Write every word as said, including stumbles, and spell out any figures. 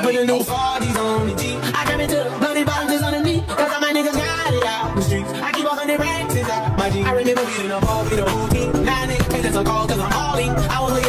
I put the new forties on the G. I come into the bloody bottom just underneath. Cause all my niggas got it out the streets. I keep a hundred racks inside my G. I remember beating up all with a whole team. Nine niggas pay us a call cause I'm all in. I was